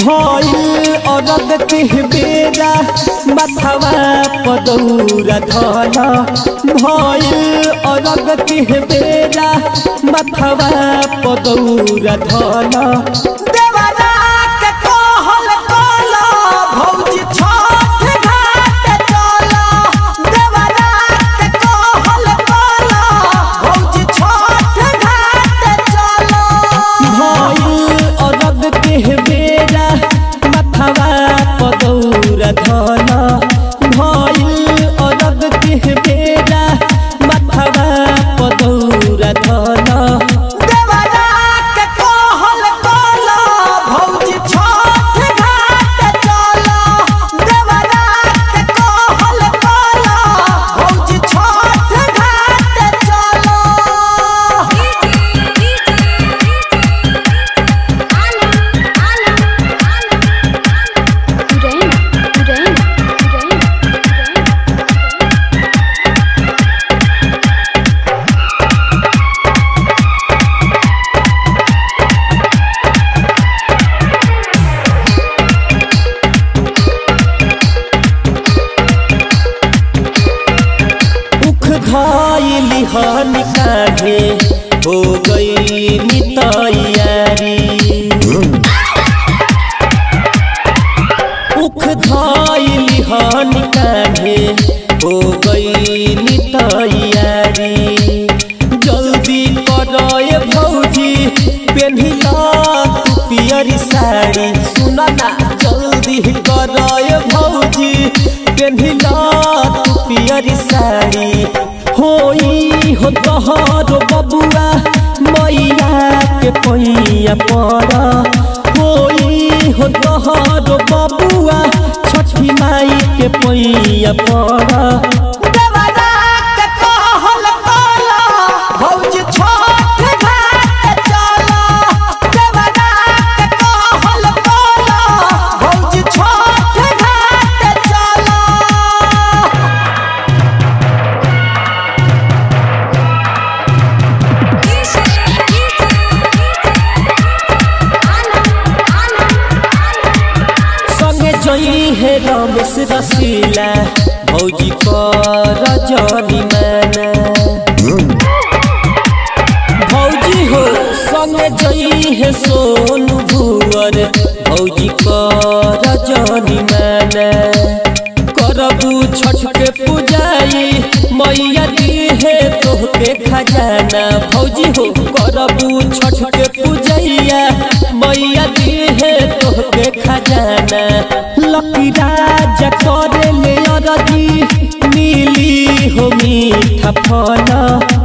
भइल अरब के बेरा माथवा पदौरा धल भइल अरब के बेरा माथवा पदौरा धल देवरा के कहल कल भौजी छठ घाट चल देवरा के कहल कल भौजी छठ घाट चल भइल अरब के बेरा माथवा पदौरा धल भइल अरब के बेरा माथवा पदौरा धल देवरा के कहल कल भौजी छठ घाट चल देवरा के कहल कल भौजी छठ घाट चल धइली हन काहे हो गई तैयारी उख धइली हन काहे हो गई तैयारी जल्दी करए भौजी पेन्हिला तू पियरी साड़ी सुना ना जल्दी करए भौजी पेन्हिला तू पियरी साड़ी होई हो तोहर बबुआ मैया के पैया पड़ होई हो तोहर बबुआ छठी माई के पैया पड़ देवरा के कहल कल भौजी छठ घाट चल देवरा के कहल कल भौजी छठ घाट चल जई है रमेश रसीला भौजी कर जनी माना भौजी हो संग जई है सोनू भुअर भौजी कर जनी माना करबू छठ के पूजाई मैया दी है तोहके खजाना भौजी हो करबू छठ के पूजैया मैया दी है तोहके खजाना लकी राजा करे ले अरजी नीली हो मीठा फल